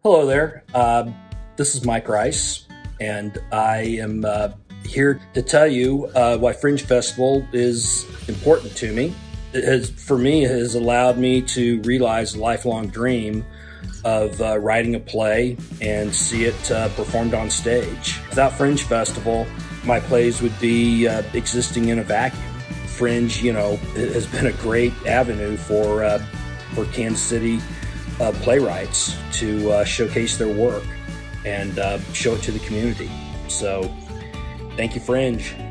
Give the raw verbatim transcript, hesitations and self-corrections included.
Hello there. Uh, this is Mike Rice, and I am uh, here to tell you uh, why Fringe Festival is important to me. It has, for me, it has allowed me to realize a lifelong dream of uh, writing a play and see it uh, performed on stage. Without Fringe Festival, my plays would be uh, existing in a vacuum. Fringe, you know, has been a great avenue for uh, for Kansas City uh, playwrights to uh, showcase their work and uh, show it to the community. So, thank you, Fringe.